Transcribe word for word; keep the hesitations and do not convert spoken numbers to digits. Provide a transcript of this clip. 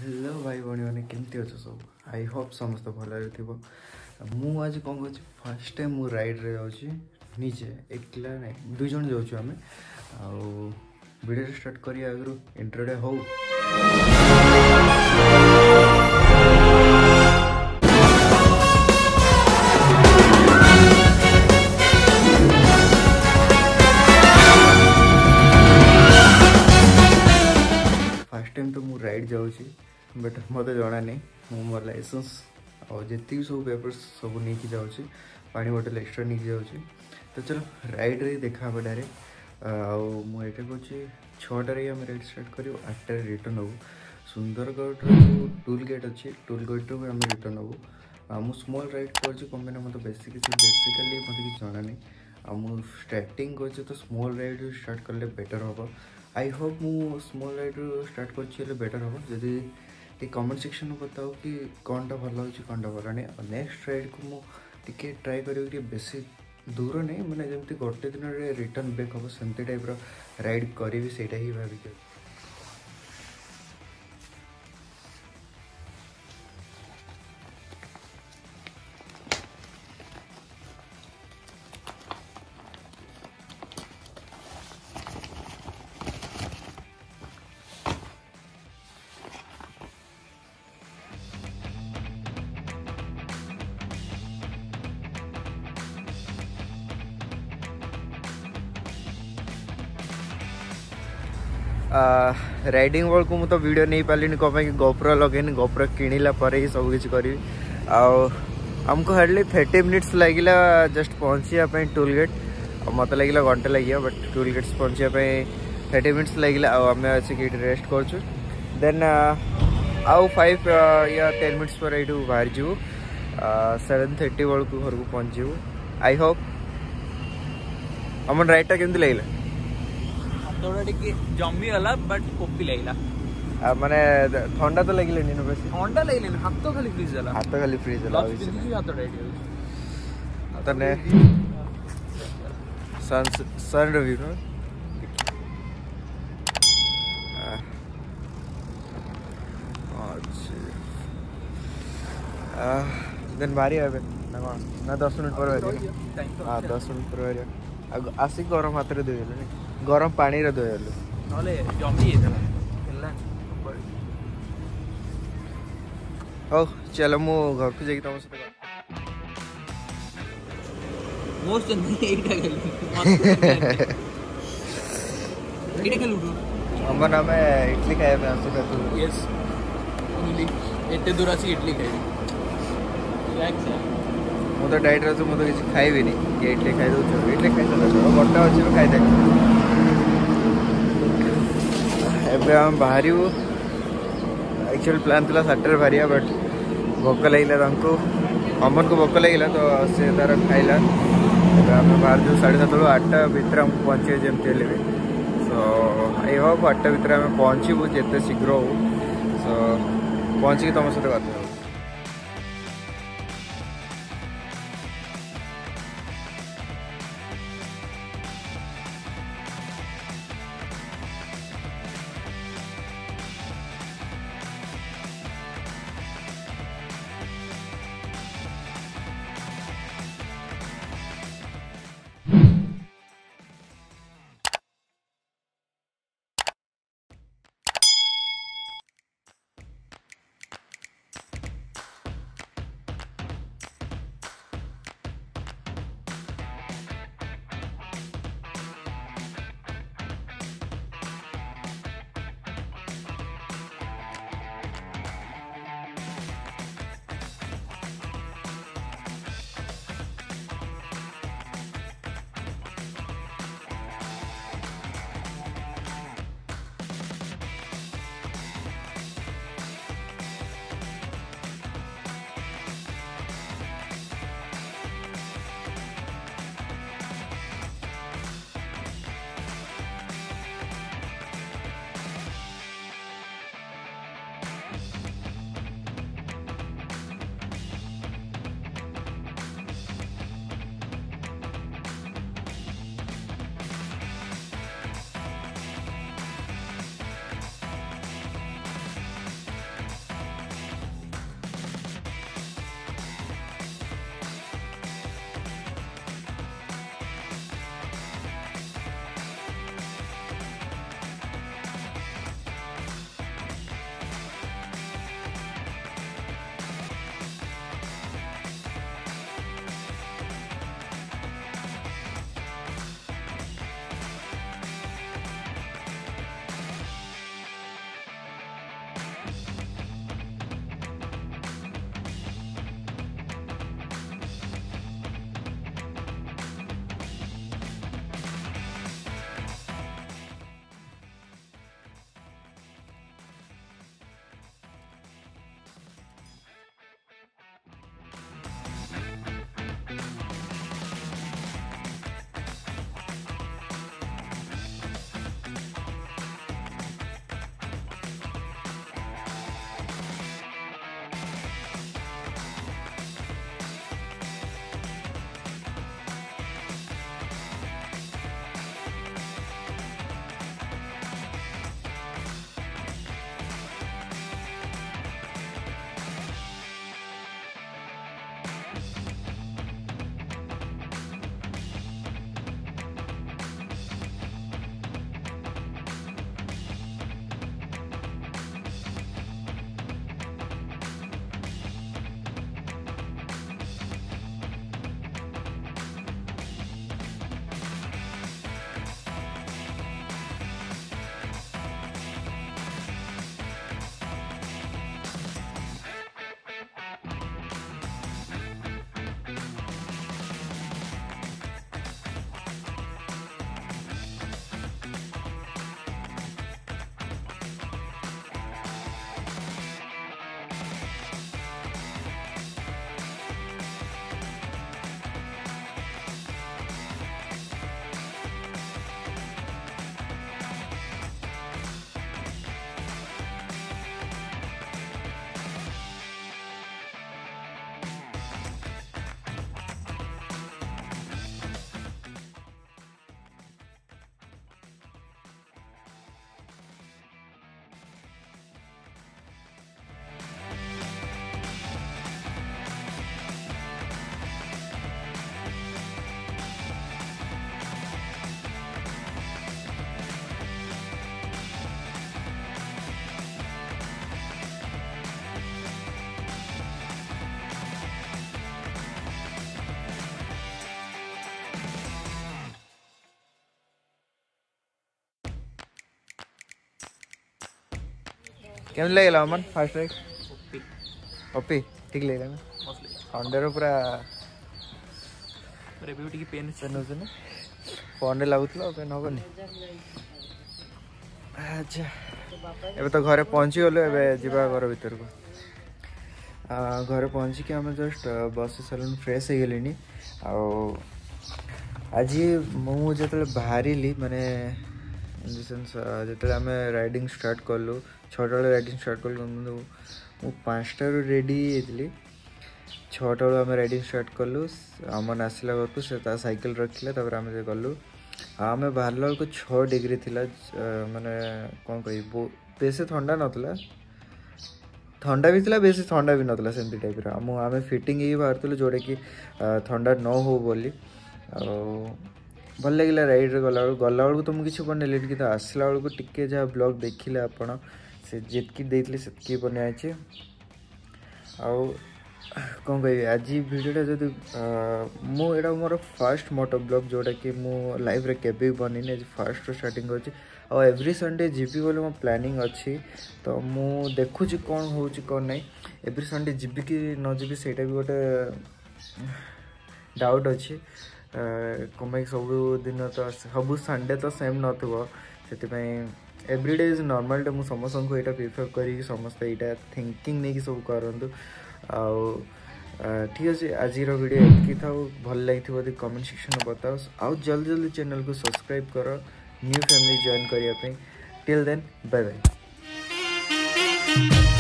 Hello भाई भाई मैंने केमती अच्छे सब आई होप समस्त भल थो मु आज कौन कर फर्स्ट टाइम मु राइड रे जाऊँ निजे एकला ना दुई जन जाऊँ आम वीडियो स्टार्ट करिया आगु इंट्रोडे हो फर्स्ट टाइम तो मु राइड जाऊँ बट मत जना नहीं मु मोर लाइसेंस और जी सब पेपर्स सब नहीं जाऊँ पानी बोतल एक्सट्रा नहीं जाऊँ तो चलो राइड रे देखा डायरेक्ट आईटा कहे छटार आम राइड स्टार्ट कर आठटार रिटर्न हूँ सुंदरगढ़ जो टोल गेट अच्छी टोल गेट रू आम रिटर्न हूँ मु स्मॉल राइड कर मत बेसिक बेसिकाली मत कि जाना नहीं स्टार्टिंग कर तो स्मॉल राइड स्टार्ट कले बेटर हम आई होप मु स्मॉल राइड स्टार्ट कर बेटर हम जदि कमेंट सेक्शन में बताओ कि कौन टा भल हो कौन टा भल नहीं नेक्स्ट राइड को मुझे ट्राए कर बेसी दूर नहीं मैंने जमी गोटे दिन रिटर्न बैक हम सेमती टाइप राइड करी से ही भाविक राइडिंग वर्ल्ड को मुझे वीडियो नहीं पाली कौन गोप्रो लगे गोप्रो किणला ही सब किसी करी आमको हार्डली थर्टी मिनिट्स लगे जस्ट पहुँचापी टोल गेट मत लगे घंटे लगे बट टोल गेट्स पहुँचापी थर्टी मिनिट्स लगे आम आसिक रेस्ट कर देन आउ फाइव या टेन मिनिट्स पर यू बाहर जीव सेवेन थर्टी बेलू घर को पहुँचू आई होप आम राइडटा केमती लगे थोड़ा टिके जमी गला बट कोपी लगला माने ठंडा तो लगिले नी बेसी ठंडा लगले हाथ तो खाली फ्रीज होला हाथ खाली फ्रीज होला हाथ राइड तने सन सन रिव्यू नो अच्छा देन बारी आबे ना ना दस मिनिट पर बारी हां दस मिनिट पर बारी आसी गरम हाथ रे देले गरम पानी रे धोयलु नले जमी हेला हो चलो मु घर को जाई तुम से मोस्ट नहीं एटा गेली एटा के लूटो हमर नाम है इडली खाए में आसे तो यस ओनली एते दूर आसी इडली खाई रिलैक्स है मु तो डाइट रे मु तो किछ खाई भी नहीं कि इडली खाई दो इडली खाई तो गोटा अछि खाई दे एबे हम बाहरी एक्चुअल प्लान था सातटे बाहर बट भोक लगे अमन को भोक लगे तो से तार खाइला आम बाहर जो साढ़े सात बड़े आठटा भितर आमको पहुँचे जमती भी सो आई होप आठटा भितर आम पहुँचू जिते शीघ्र हो सो पहुँचिकी तुम सहित बात केमती लगे अमन फास्ट राइड ओपी ठीक लगे ना अंडर पूरा रिव्यू टी पेन पेन हो ना फोन लगुला पेन हेनी अच्छा एबे तो घरे पहुँची गलु एबे जीवा घर भीतर को घरे पहुँचिक आम जस्ट बस सारे फ्रेश हो गली आज मुझे बाहरी माने इन द सेंस जो आम राइडिंग स्टार्ट कलु छटा बेले राइडिंग स्टार्ट कलु मुझे पाँचटा रेडी होती छटा बेलू आम राइडिंग स्टार्ट कलु अमन आसला घर को साइकिल रखिले आम गलु आम बाहर बेलू छः डिग्री थिला माने कौन कह बेसी ठंडा नाला ठंडा भी थिला बेसी ठंडा भी नाला सेमती टाइप आम फिटिंग ही बाहर जोटा कि ठंडा न हो बोली भल लगे राइड गला गला बेलू तो मुझे किसी बनने कि आसला बेलू टिके जहाँ ब्लॉग देखिले आपण से जितकी देते से बनाई आउ कौन कह आज भिडियोटा जब मुझा मोर फास्ट मोटो ब्लॉग जोटा कि मु लाइफ रे केबे भी बनी आज फास्ट स्टार्टिंग कर एवरी संडे जीबी बोले मो प्लानिंग अच्छी तो मु देखुची कौन हो कौन नहीं एवरी संडे जीबी कि न जीबी सेटा भी गोटे डाउट अच्छी कम सब दिन तो सब संडे तो सेम नथिबो से एवरीडे इज नॉर्मल डे मु समस्त को यहाँ प्रिफर करी समस्त यहाँ थिंकिंग नहीं कि सब करूँ आउ ठीक अच्छे आज वीडियो एतकी था भल लगी कमेंट सेक्शन में बताओ आउ जल्दी जल्दी चैनल को सब्सक्राइब कर न्यू फैमिली जॉइन करने टिल देन बाय बाय।